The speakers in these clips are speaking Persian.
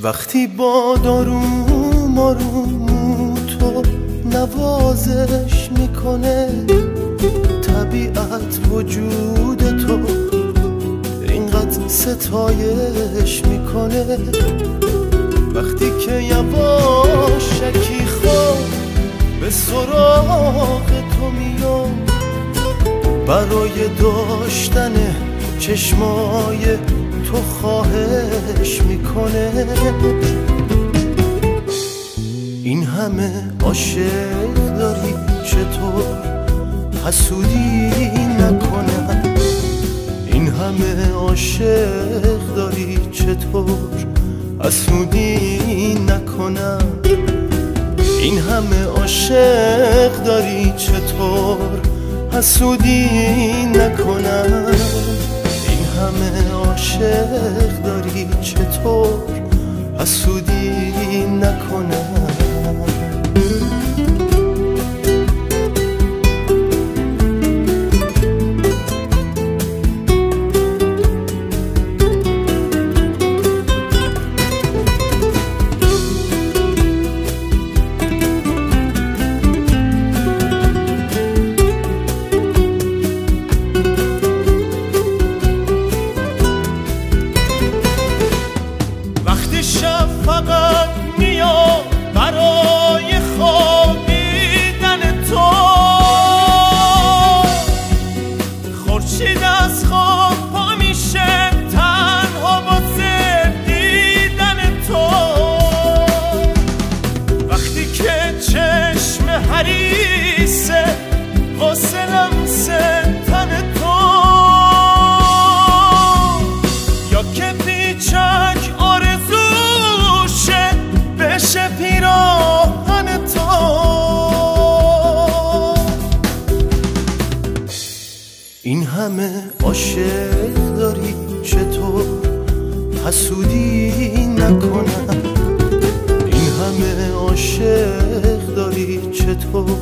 وقتی باد آروم آروم تو نوازش میکنه، طبیعت وجود تو اینقدر ستایش میکنه. وقتی که یواشکی خواب به سراغ تو میام، برای داشتن چشمای تو خواهش میکنه. این همه عاشق داری چطور حسودی نکنم؟ این همه عاشق داری چطور حسودی نکنم؟ این همه عاشق داری چطور حسودی نکنم؟ این همه عاشق داری چطور حسودی نکنم؟ شب فقط میاد برای خوابیدن تو، خورشید از خواب پا میشه تنها واسه دیدن تو. وقتی که چشم حریصه واسه لمس تن تو، یا که بیچک بشه پیراهن تو. این همه عاشق داری چطور حسودی نکنم؟ این همه عاشق داری چطور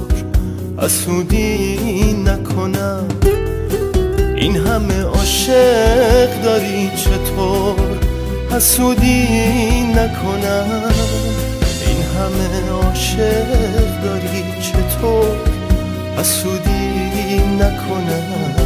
حسودی نکنم؟ این همه عاشق داری چطور حسودی نکنم؟ این همه عاشق داری چطور حسودی نکنم؟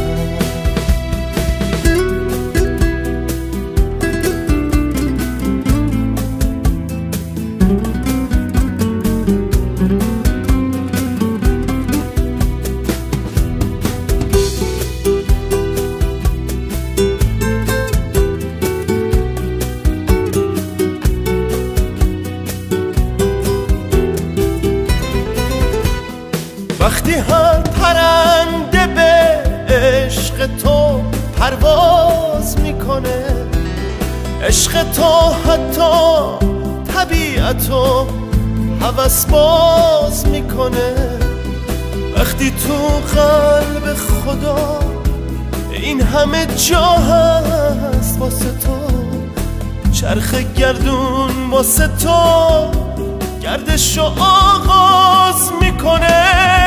وقتی هر پرنده به عشق تو پرواز میکنه، عشق تو حتی طبیعتو هوس باز میکنه. وقتی تو قلب خدا این همه جا هست واسه تو، چرخ گردون واسه تو گردشو آغاز میکنه.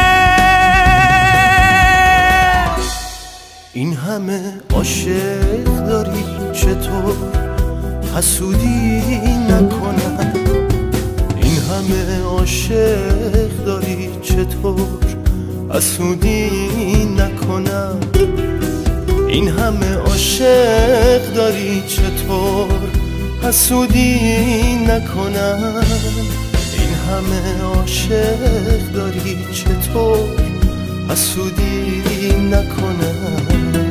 این همه عاشق داری چطور حسودی نکنم؟ این همه عاشق داری چطور حسودی نکنم؟ این همه عاشق داری چطور حسودی نکنم؟ این همه عاشق داری چطور حسودی نکنم؟